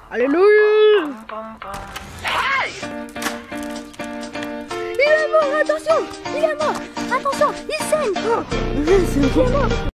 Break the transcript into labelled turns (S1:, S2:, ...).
S1: Alléluia. Il est mort, attention. Il est mort. Attention, il saigne. Il est mort.